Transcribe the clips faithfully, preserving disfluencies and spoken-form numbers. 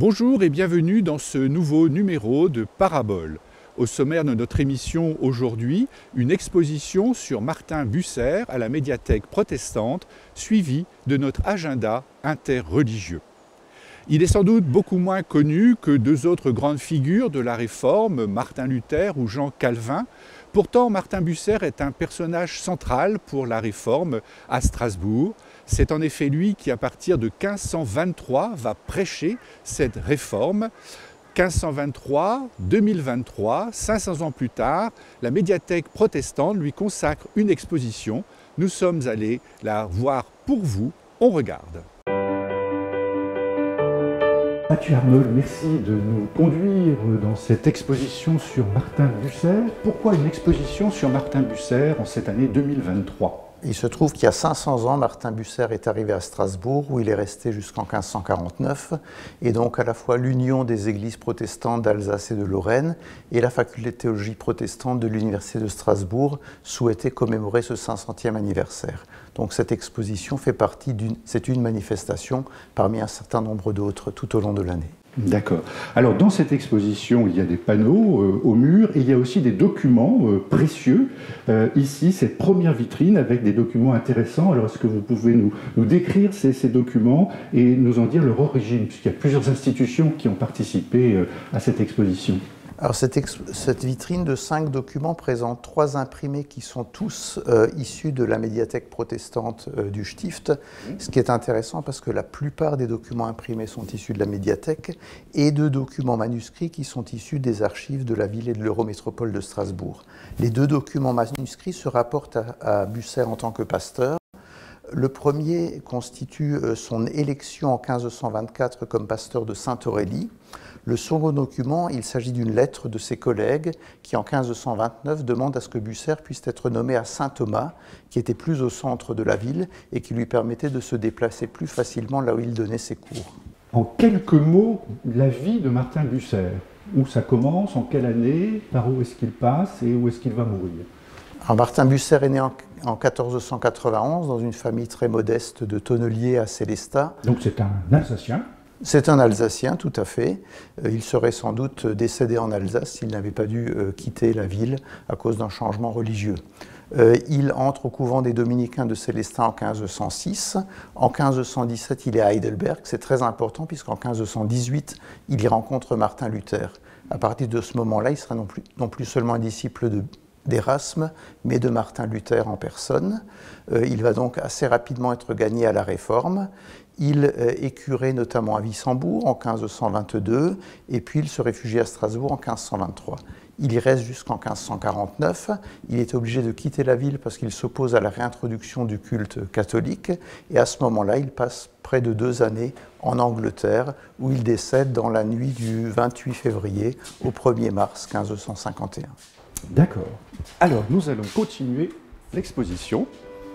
Bonjour et bienvenue dans ce nouveau numéro de Parabole. Au sommaire de notre émission aujourd'hui, une exposition sur Martin Bucer à la médiathèque protestante, suivie de notre agenda interreligieux. Il est sans doute beaucoup moins connu que deux autres grandes figures de la Réforme, Martin Luther ou Jean Calvin. Pourtant, Martin Bucer est un personnage central pour la Réforme à Strasbourg. C'est en effet lui qui, à partir de quinze cent vingt-trois, va prêcher cette réforme. quinze cent vingt-trois, deux mille vingt-trois, cinq cents ans plus tard, la médiathèque protestante lui consacre une exposition. Nous sommes allés la voir pour vous. On regarde. Mathieu Arnold, merci de nous conduire dans cette exposition sur Martin Bucer. Pourquoi une exposition sur Martin Bucer en cette année deux mille vingt-trois ? Il se trouve qu'il y a cinq cents ans, Martin Bucer est arrivé à Strasbourg, où il est resté jusqu'en quinze cent quarante-neuf, et donc à la fois l'Union des églises protestantes d'Alsace et de Lorraine et la faculté de théologie protestante de l'Université de Strasbourg souhaitaient commémorer ce cinq centième anniversaire. Donc cette exposition fait partie d'une, c'est une manifestation parmi un certain nombre d'autres tout au long de l'année. D'accord. Alors dans cette exposition, il y a des panneaux euh, au mur et il y a aussi des documents euh, précieux. Euh, ici, cette première vitrine avec des documents intéressants. Alors est-ce que vous pouvez nous, nous décrire ces, ces documents et nous en dire leur origine, puisqu'il y a plusieurs institutions qui ont participé euh, à cette exposition. Alors cette, cette vitrine de cinq documents présente trois imprimés qui sont tous euh, issus de la médiathèque protestante euh, du Stift, ce qui est intéressant parce que la plupart des documents imprimés sont issus de la médiathèque et deux documents manuscrits qui sont issus des archives de la ville et de l'Eurométropole de Strasbourg. Les deux documents manuscrits se rapportent à, à Bucer en tant que pasteur. Le premier constitue son élection en quinze cent vingt-quatre comme pasteur de Sainte-Aurélie. Le second document, il s'agit d'une lettre de ses collègues qui, en quinze cent vingt-neuf, demandent à ce que Bucer puisse être nommé à Saint-Thomas, qui était plus au centre de la ville et qui lui permettait de se déplacer plus facilement là où il donnait ses cours. En quelques mots, la vie de Martin Bucer. Où ça commence, en quelle année, par où est-ce qu'il passe et où est-ce qu'il va mourir? Alors, Martin Bucer est né en, en quatorze cent quatre-vingt-onze dans une famille très modeste de tonneliers à Sélestat. Donc c'est un Alsacien? C'est un Alsacien, tout à fait. Il serait sans doute décédé en Alsace s'il n'avait pas dû quitter la ville à cause d'un changement religieux. Il entre au couvent des Dominicains de Sélestat en quinze cent six. En quinze cent dix-sept, il est à Heidelberg. C'est très important puisqu'en quinze cent dix-huit, il y rencontre Martin Luther. À partir de ce moment-là, il sera non plus, non plus seulement un disciple de d'Erasme, mais de Martin Luther en personne. Euh, il va donc assez rapidement être gagné à la Réforme. Il euh, est curé notamment à Wissembourg en quinze cent vingt-deux, et puis il se réfugie à Strasbourg en quinze cent vingt-trois. Il y reste jusqu'en quinze cent quarante-neuf. Il est obligé de quitter la ville parce qu'il s'oppose à la réintroduction du culte catholique, et à ce moment-là, il passe près de deux années en Angleterre, où il décède dans la nuit du vingt-huit février au premier mars quinze cent cinquante et un. D'accord. Alors, nous allons continuer l'exposition.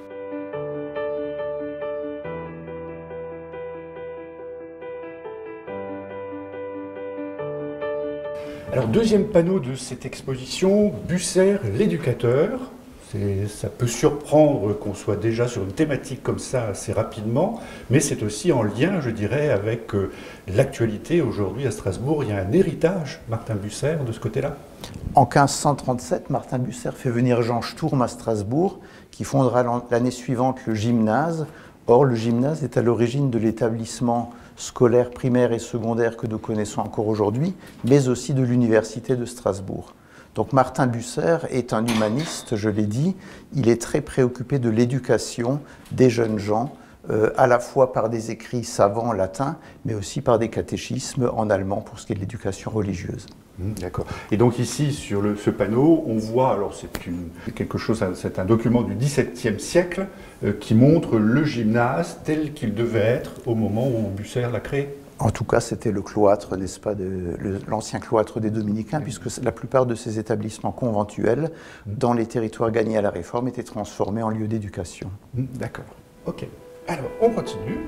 Alors, deuxième panneau de cette exposition, Bucer, l'éducateur. Ça peut surprendre qu'on soit déjà sur une thématique comme ça assez rapidement, mais c'est aussi en lien, je dirais, avec euh, l'actualité. Aujourd'hui à Strasbourg, il y a un héritage, Martin Bucer, de ce côté-là. En quinze cent trente-sept, Martin Bucer fait venir Jean Sturm à Strasbourg, qui fondera l'année suivante le gymnase. Or, le gymnase est à l'origine de l'établissement scolaire primaire et secondaire que nous connaissons encore aujourd'hui, mais aussi de l'université de Strasbourg. Donc Martin Bucer est un humaniste, je l'ai dit. Il est très préoccupé de l'éducation des jeunes gens, euh, à la fois par des écrits savants en latin, mais aussi par des catéchismes en allemand pour ce qui est de l'éducation religieuse. D'accord. Et donc ici, sur le, ce panneau, on voit, alors c'est une, quelque chose, c'est un document du dix-septième siècle euh, qui montre le gymnase tel qu'il devait être au moment où Bucer l'a créé. En tout cas, c'était le cloître, n'est-ce pas, de, l'ancien cloître des Dominicains, puisque la plupart de ces établissements conventuels, dans les territoires gagnés à la Réforme, étaient transformés en lieux d'éducation. D'accord. Ok. Alors, on continue.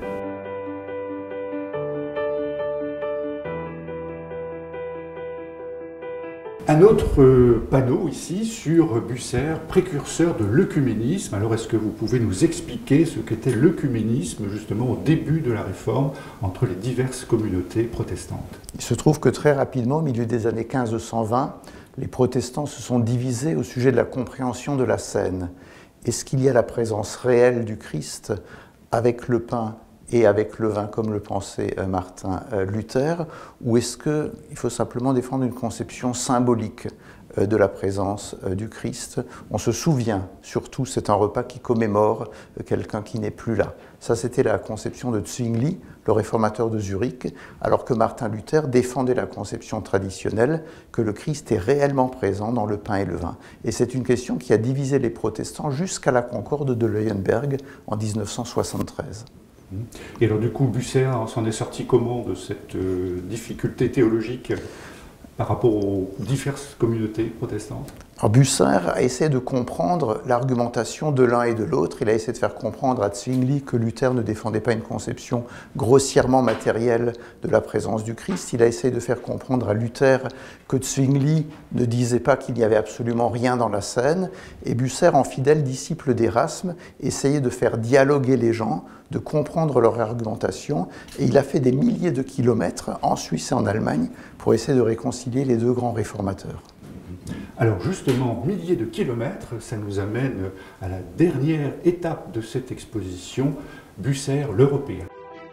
Un autre euh, panneau ici sur Bucer, précurseur de l'œcuménisme. Alors est-ce que vous pouvez nous expliquer ce qu'était l'œcuménisme justement au début de la Réforme entre les diverses communautés protestantes? Il se trouve que très rapidement, au milieu des années mille cinq cent vingt, les protestants se sont divisés au sujet de la compréhension de la scène. Est-ce qu'il y a la présence réelle du Christ avec le pain et avec le vin, comme le pensait Martin Luther, ou est-ce qu'il faut simplement défendre une conception symbolique de la présence du Christ? On se souvient, surtout, c'est un repas qui commémore quelqu'un qui n'est plus là. Ça, c'était la conception de Zwingli, le réformateur de Zurich, alors que Martin Luther défendait la conception traditionnelle que le Christ est réellement présent dans le pain et le vin. Et c'est une question qui a divisé les protestants jusqu'à la concorde de Leuenberg en mille neuf cent soixante-treize. Et alors du coup, Bucer s'en est sorti comment de cette euh, difficulté théologique par rapport aux diverses communautés protestantes? Alors Bucer a essayé de comprendre l'argumentation de l'un et de l'autre. Il a essayé de faire comprendre à Zwingli que Luther ne défendait pas une conception grossièrement matérielle de la présence du Christ. Il a essayé de faire comprendre à Luther que Zwingli ne disait pas qu'il n'y avait absolument rien dans la scène. Et Bucer, en fidèle disciple d'Érasme, essayait de faire dialoguer les gens, de comprendre leur argumentation. Et il a fait des milliers de kilomètres en Suisse et en Allemagne pour essayer de réconcilier les deux grands réformateurs. Alors justement, milliers de kilomètres, ça nous amène à la dernière étape de cette exposition, Bucer l'Européen.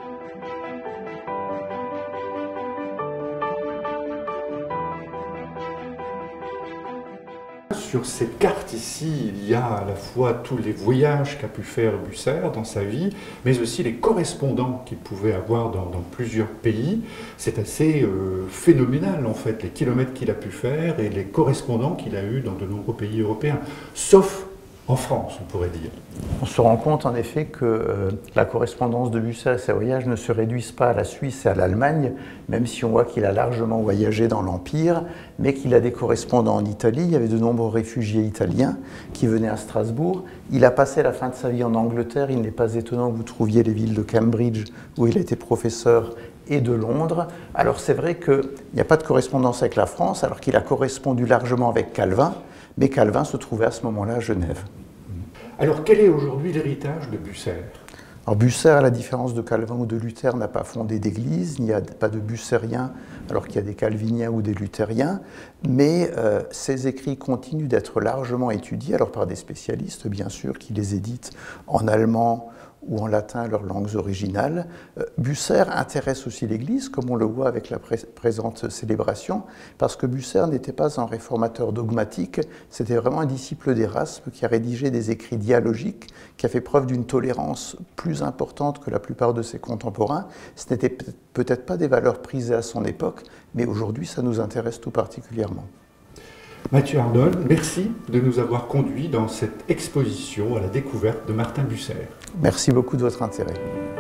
Sur cette carte ici, il y a à la fois tous les voyages qu'a pu faire Bucer dans sa vie, mais aussi les correspondants qu'il pouvait avoir dans, dans plusieurs pays. C'est assez euh, phénoménal en fait, les kilomètres qu'il a pu faire et les correspondants qu'il a eus dans de nombreux pays européens, sauf en France, on pourrait dire. On se rend compte en effet que euh, la correspondance de Bucer et ses voyages ne se réduisent pas à la Suisse et à l'Allemagne, même si on voit qu'il a largement voyagé dans l'Empire, mais qu'il a des correspondants en Italie. Il y avait de nombreux réfugiés italiens qui venaient à Strasbourg. Il a passé la fin de sa vie en Angleterre. Il n'est pas étonnant que vous trouviez les villes de Cambridge, où il était professeur, et de Londres. Alors c'est vrai qu'il n'y a pas de correspondance avec la France, alors qu'il a correspondu largement avec Calvin, mais Calvin se trouvait à ce moment-là à Genève. Alors quel est aujourd'hui l'héritage de Bucer? Alors Bucer, à la différence de Calvin ou de Luther, n'a pas fondé d'église, il n'y a pas de bucériens alors qu'il y a des calviniens ou des luthériens, mais euh, ses écrits continuent d'être largement étudiés, alors par des spécialistes bien sûr, qui les éditent en allemand ou en latin, leurs langues originales. Euh, Bucer intéresse aussi l'Église, comme on le voit avec la pré présente célébration, parce que Bucer n'était pas un réformateur dogmatique, c'était vraiment un disciple d'Érasme qui a rédigé des écrits dialogiques, qui a fait preuve d'une tolérance plus importante que la plupart de ses contemporains. Ce n'était peut-être pas des valeurs prisées à son époque, mais aujourd'hui, ça nous intéresse tout particulièrement. Mathieu Arnold, merci de nous avoir conduits dans cette exposition à la découverte de Martin Bucer. Merci beaucoup de votre intérêt.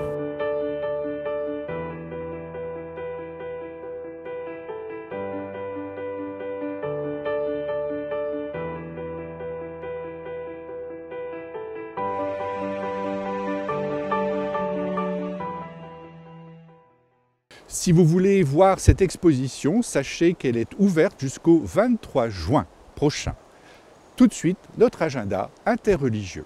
Si vous voulez voir cette exposition, sachez qu'elle est ouverte jusqu'au vingt-trois juin prochain. Tout de suite, notre agenda interreligieux.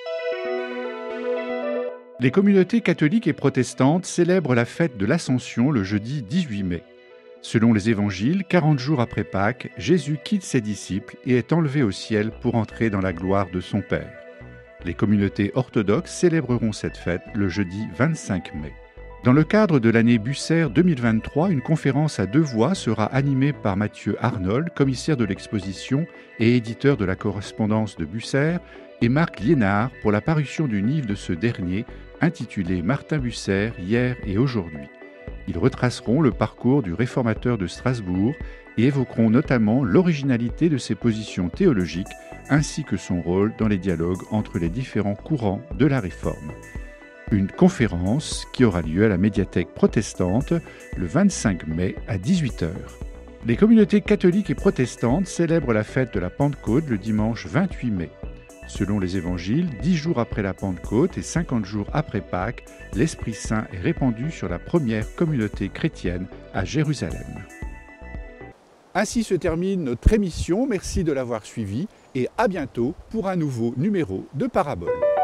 Les communautés catholiques et protestantes célèbrent la fête de l'Ascension le jeudi dix-huit mai. Selon les évangiles, quarante jours après Pâques, Jésus quitte ses disciples et est enlevé au ciel pour entrer dans la gloire de son Père. Les communautés orthodoxes célébreront cette fête le jeudi vingt-cinq mai. Dans le cadre de l'année Bucer deux mille vingt-trois, une conférence à deux voix sera animée par Mathieu Arnold, commissaire de l'exposition et éditeur de la correspondance de Bucer, et Marc Liénard pour la parution du livre de ce dernier, intitulé Martin Bucer, hier et aujourd'hui. Ils retraceront le parcours du réformateur de Strasbourg et évoqueront notamment l'originalité de ses positions théologiques ainsi que son rôle dans les dialogues entre les différents courants de la Réforme. Une conférence qui aura lieu à la médiathèque protestante le vingt-cinq mai à dix-huit heures. Les communautés catholiques et protestantes célèbrent la fête de la Pentecôte le dimanche vingt-huit mai. Selon les évangiles, dix jours après la Pentecôte et cinquante jours après Pâques, l'Esprit Saint est répandu sur la première communauté chrétienne à Jérusalem. Ainsi se termine notre émission, merci de l'avoir suivi et à bientôt pour un nouveau numéro de Parabole.